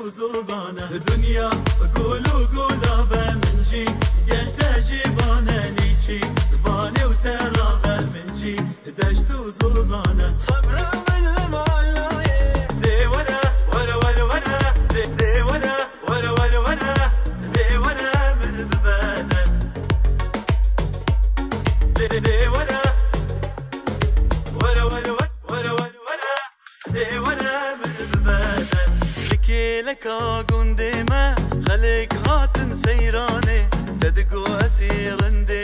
وزوزانه دنيا قولوا قولا بمنجي قلت جيبانه ليشي باني وتراغه منجي دشت وزوزانه صبرا من المعلايه دي ولا ولا ولا ولا دي ولا ولا ولا ولا دي ولا من البلد دي ولا ولا ولا ولا ولا ولا دي ولا من البلد لك قندمه خلق هاتن سيرانه تدقو اسير